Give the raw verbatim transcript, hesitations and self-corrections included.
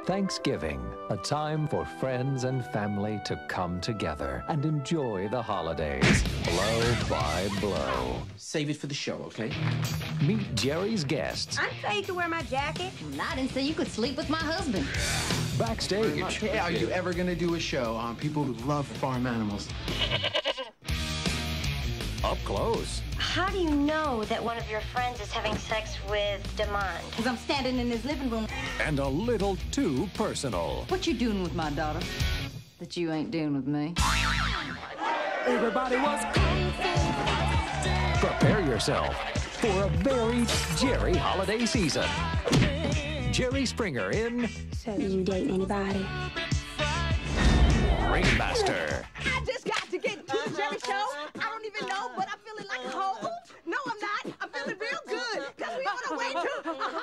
Thanksgiving, a time for friends and family to come together and enjoy the holidays, blow by blow. Save it for the show, okay? Meet Jerry's guests. I'm paid to wear my jacket. I didn't say you could sleep with my husband. Backstage. Hey, are you ever gonna do a show on people who love farm animals? Up close. How do you know that one of your friends is having sex with Demond? Because I'm standing in his living room. And a little too personal. What you doing with my daughter that you ain't doing with me? Everybody was Prepare yourself for a very Jerry holiday season. Jerry Springer in So you date anybody? Ringmaster. I just got to get to the Jerry Show. I don't even know, but I'm feeling like home. No, I'm not. I'm feeling real good because we on our way to a